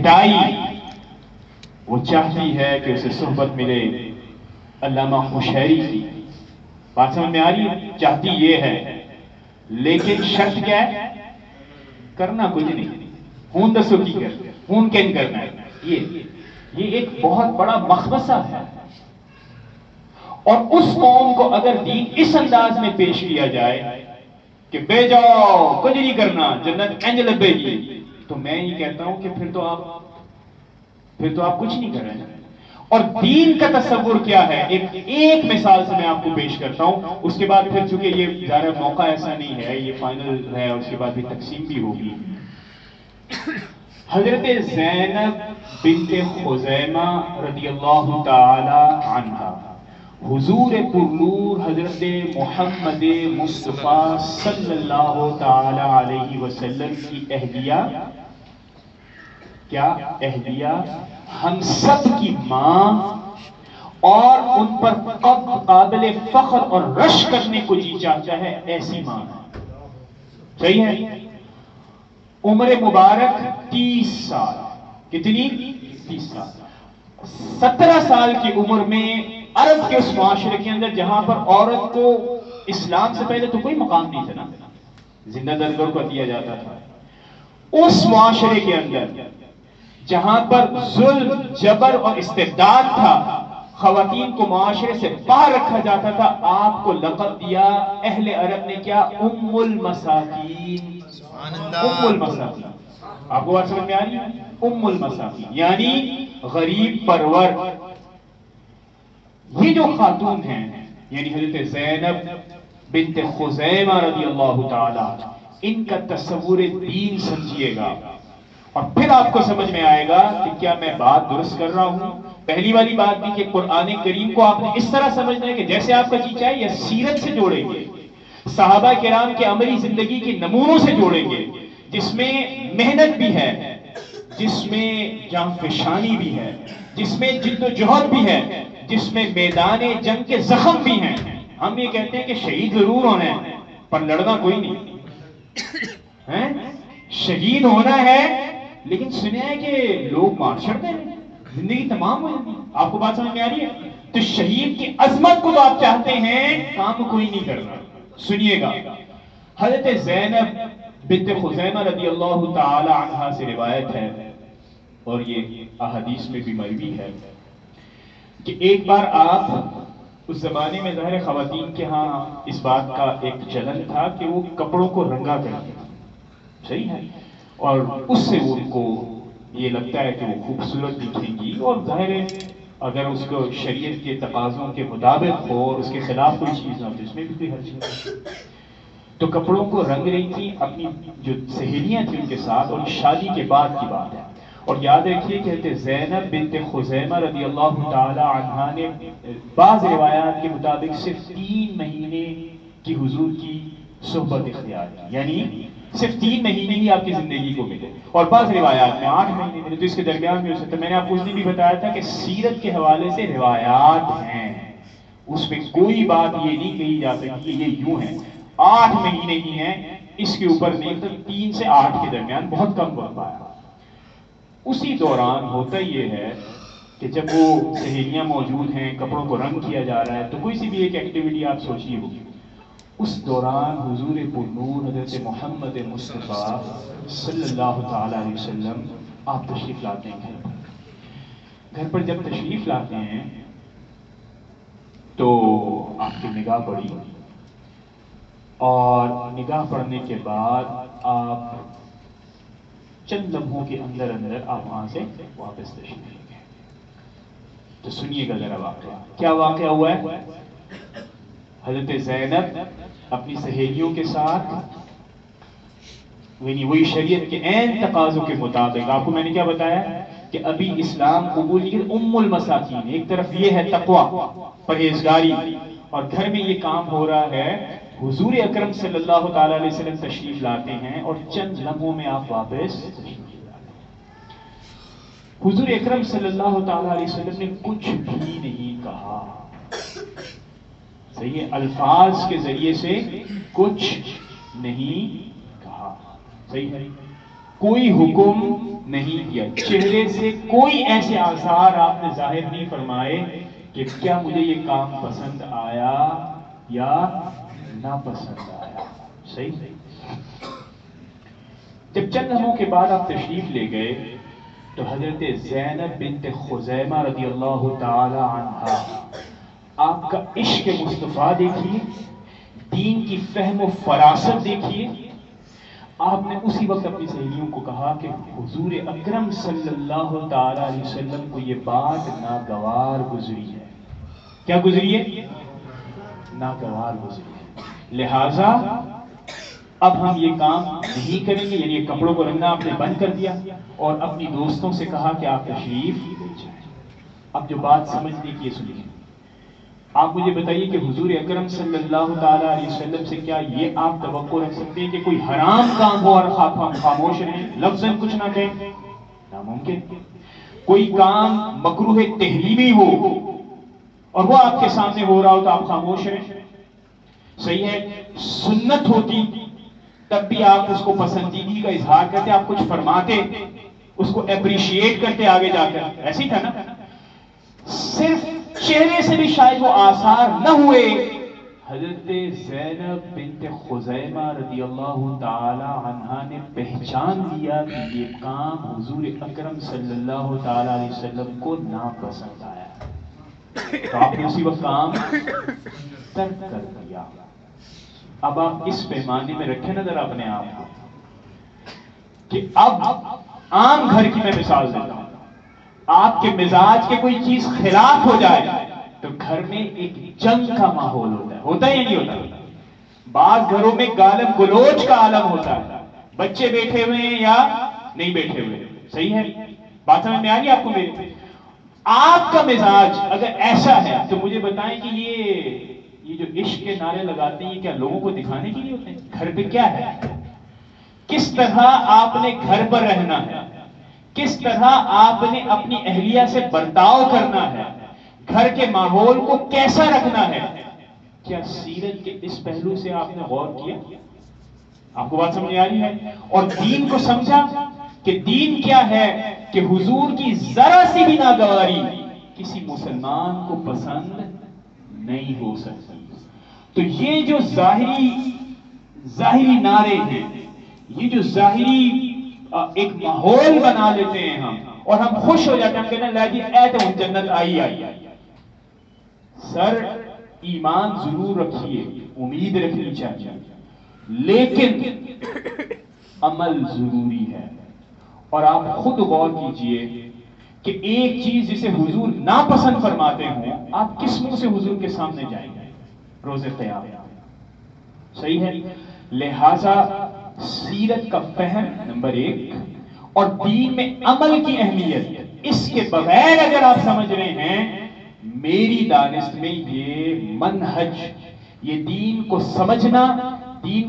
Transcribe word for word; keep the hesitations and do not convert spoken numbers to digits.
فدائی وہ چاہتی ہے کہ اسے صحبت ملے علامہ خوشیری کی. بات سمجھ میں آ رہی ہے؟ چاہتی یہ ہے، لیکن شرط کیا ہے؟ کرنا کچھ نہیں، ہون دسو کی کر ہون کین کرنا ہے. یہ یہ ایک بہت بڑا مخبصہ ہے. اور اس قوم کو اگر دین اس انداز میں پیش کیا جائے کہ بے جاؤ کچھ نہیں کرنا جنت انج لبے گی، تو میں یہ کہتا ہوں کہ پھر تو آپ پھر تو آپ کچھ نہیں کر رہے ہیں. اور دین کا تصور کیا ہے؟ ایک ایک مثال سے میں آپ کو پیش کرتا ہوں، اس کے بعد پھر چونکہ یہ ظاہر موقع ایسا نہیں ہے، یہ فائنل ہے، اس کے بعد بھی تقسیم بھی ہوگی. حضرت زینب بنت خزیمہ رضی اللہ تعالی عنہا حضور پرنور حضرت محمد مصطفیٰ صلی اللہ تعالی علیہ وسلم کی اہلیہ، کیا اہلیہ؟ ہم سب کی ماں، اور ان پر قابل فخر اور رش کرنے کو جی چاہتا ہے ایسی ماں. صحیح ہے؟ عمر مبارک تیس سال. کتنی؟ تیس سال. سترہ سال کی عمر میں عرب کے اس معاشرے کے اندر جہاں پر عورت کو اسلام سے پہلے تو کوئی مقام نہیں تھا نا، زندہ درگور کو دیا جاتا تھا، اس معاشرے کے اندر جہاں پر ظلم، جبر اور استبداد تھا، خواتین کو معاشرے سے باہر رکھا جاتا تھا. آپ کو لقب دیا اہل عرب نے کیا؟ ام المساکین. ام المساکین. آپ کو بات سمجھ میں آ رہی ہے؟ ام المساکین یعنی غریب پرور. یہ جو خاتون ہیں یعنی حضرت زینب بنت خزیمہ رضی اللہ تعالی، ان کا تصور دین سمجھیے گا اور پھر آپ کو سمجھ میں آئے گا کہ کیا میں بات درست کر رہا ہوں. پہلی والی بات بھی کہ قرآن کریم کو آپ نے اس طرح سمجھنا ہے کہ جیسے آپ کا جی چاہے، یا سیرت سے جوڑیں گے، صحابہ کرام کے عملی زندگی کے نمونوں سے جوڑیں گے، جس میں محنت بھی ہے، جس میں جان فشانی بھی ہے، جس میں جد و جہد بھی ہے، جس میں میدان جنگ کے زخم بھی ہیں. ہم یہ کہتے ہیں کہ شہید ضرور ہونا ہے پر لڑنا کوئی نہیں. شہید ہونا ہے لیکن سنا ہے کہ لوگ مار چھڑتے ہیں، زندگی تمام ہو جاتی ہے. آپ کو بات سمجھ میں آ رہی ہے؟ تو شہید کی عظمت کو تو آپ چاہتے ہیں، کام کوئی نہیں کرنا. سنیے گا، حضرت زینب بنت خزیمہ رضی اللہ تعالی عنہا سے روایت ہے، اور یہ احادیث میں بھی مروی ہے، کہ ایک بار آپ، اس زمانے میں ظاہر خواتین کے ہاں اس بات کا ایک چلن تھا کہ وہ کپڑوں کو رنگا کرتی تھی. صحیح ہے؟ اور اس سے ان کو یہ لگتا ہے کہ وہ خوبصورت دکھیں گی، اور ظاہر ہے اگر اس کو شریعت کے تقاضوں کے مطابق ہو اور اس کے خلاف کوئی چیز نہ ہو تو اس میں بھی کوئی حرج نہیں. تو کپڑوں کو رنگ رہی تھی، اپنی جو سہیلیاں تھیں ان کے ساتھ، اور شادی کے بعد کی بات ہے. اور یاد رکھیے کہ حضرت زینب بنت خزیمہ رضی اللہ تعالی عنہا نے بعض روایات کے مطابق صرف تین مہینے کی حضور کی صحبت اختیار کی، یعنی صرف تین مہینے ہی آپ کی زندگی کو ملے، اور بعض روایات میں آٹھ مہینے ملے، تو اس کے درمیان میں ہو سکتا ہے. میں نے آپ کو اس دن بھی بتایا تھا کہ سیرت کے حوالے سے روایات ہیں، اس میں کوئی بات یہ نہیں کہی جا سکتی کہ یہ یوں ہے. آٹھ مہینے ہی ہیں، اس کے اوپر نہیں، تو تین سے آٹھ کے درمیان بہت کم وقت آیا. اسی دوران ہوتا یہ ہے کہ جب وہ سہیلیاں موجود ہیں، کپڑوں کو رنگ کیا جا رہا ہے، تو کوئی سی بھی ایک ایکٹیویٹی آپ سوچیے ہوگی. اس دوران حضور پرنور حضرت محمد مصطفیٰ صلی اللہ تعالی علیہ وسلم آپ تشریف لاتے ہیں گھر پر. گھر پر جب تشریف لاتے ہیں تو آپ کی نگاہ پڑی، اور نگاہ پڑنے کے بعد آپ چند لمحوں کے اندر اندر آپ وہاں سے واپس تشریف لے گئے. تو سنیے گا ذرا واقعہ، کیا واقعہ ہوا ہے. حضرت زینب اپنی سہیلیوں کے ساتھ، یعنی وہی شریعت کے عین تقاضوں کے مطابق، آپ کو میں نے کیا بتایا کہ ابھی اسلام قبول کی ام المساکین، ایک طرف یہ ہے تقوی، پرہیزگاری، اور گھر میں یہ کام ہو رہا ہے. حضور اکرم صلی اللہ تعالی علیہ وسلم تشریف لاتے ہیں اور چند لمحوں میں آپ واپس تشریف لاتے ہیں. حضور اکرم صلی اللہ تعالی علیہ وسلم نے کچھ بھی نہیں کہا. صحیح ہے؟ الفاظ کے ذریعے سے کچھ نہیں کہا. صحیح ہے؟ کوئی حکم نہیں کیا. چہرے سے کوئی ایسے آثار آپ نے ظاہر نہیں فرمائے کہ کیا مجھے یہ کام پسند آیا یا ناپسند آیا. صحیح. جب چند لمحوں کے بعد آپ تشریف لے گئے تو حضرت زینب بنت خزیمہ رضی اللہ تعالی عنہا، آپ کا عشق مصطفیٰ دیکھیے، دین کی فہم و فراست دیکھیے. آپ نے اسی وقت اپنی سہیلیوں کو کہا کہ حضور اکرم صلی اللہ تعالی علیہ وسلم کو یہ بات ناگوار گزری ہے. کیا گزری ہے؟ ناگوار گزری ہے. لہذا اب ہم یہ کام نہیں کریں گے. یعنی یہ کپڑوں کو رنگنا آپ نے بند کر دیا اور اپنی دوستوں سے کہا کہ آپ تشریف لے جائیں. اب جو بات سمجھنے کی سنیے. آپ مجھے بتائیے کہ حضور اکرم صلی اللہ تعالی علیہ وسلم سے کیا یہ آپ توقع رکھ سکتے ہیں کہ کوئی حرام کام ہو اور خاموش رہیں، لفظاً کچھ نہ کہیں؟ ناممکن. کوئی کام مکروہ تحریمی ہو اور وہ آپ کے سامنے ہو رہا ہو تو آپ خاموش رہیں؟ صحیح ہے. سنت ہوتی تب بھی آپ اس کو پسندیدگی کا اظہار کرتے، آپ کچھ فرماتے، اس کو اپریشیٹ کرتے آگے جا کر. ایسے ہی تھا نا. صرف چہرے سے بھی شاید وہ آثار نہ ہوئے. حضرت زینب بنت خزیمہ رضی اللہ تعالی عنہا نے پہچان لیا کہ یہ کام حضور اکرم صلی اللہ تعالی علیہ وسلم کو ناپسند آیا. تو آپ نے اسی وقت کام ترک کر دیا. اب آپ اس پیمانے میں رکھیں نا ذرا اپنے آپ کو کہ اب عام گھر کی میں مثال دیتا ہوں. آپ کے مزاج کے کوئی چیز خلاف ہو جائے تو گھر میں ایک جنگ کا ماحول ہوتا ہے. ہوتا ہے یا نہیں ہوتا؟ بعض گھروں میں گالم گلوچ کا عالم ہوتا ہے. بچے بیٹھے ہوئے ہیں یا نہیں بیٹھے ہوئے. صحیح ہے. بات سمجھ میں آ گئی آپ کو میری؟ آپ کا مزاج اگر ایسا ہے تو مجھے بتائیں کہ یہ یہ جو عشق کے نعرے لگاتے ہیں یہ کیا لوگوں کو دکھانے کے لیے ہوتے ہیں؟ گھر پہ کیا ہے؟ کس طرح آپ نے گھر پر رہنا ہے، کس طرح آپ نے اپنی اہلیہ سے برتاؤ کرنا ہے، گھر کے ماحول کو کیسا رکھنا ہے. کیا سیرت کے اس پہلو سے آپ نے غور کیا؟ آپ کو بات سمجھ آ رہی ہے؟ اور دین کو سمجھا کہ دین کیا ہے، کہ حضور کی ذرا سی بھی ناگواری کسی مسلمان کو پسند نہیں ہو سکتی. تو یہ جو ظاہری ظاہری نعرے ہیں، یہ جو ظاہری ایک ماحول بنا لیتے ہیں ہم اور ہم خوش ہو جاتے ہیں، ہم کہتے ہیں لا جی اے تو جنت آئی آئی. سر ایمان ضرور رکھیے، امید رکھنی چاہیے، لیکن عمل ضروری ہے. اور آپ خود غور کیجئے کہ ایک چیز جسے حضور ناپسند فرماتے ہوں، آپ کس منہ سے حضور کے سامنے جائیں گے روز قیامت؟ صحیح ہے. لہذا سیرت کا فہم نمبر ایک اور دین میں عمل کی اہمیت، اس کے بغیر اگر آپ سمجھ رہے ہیں، میری دانست میں یہ منہج، یہ دین کو سمجھنا، دین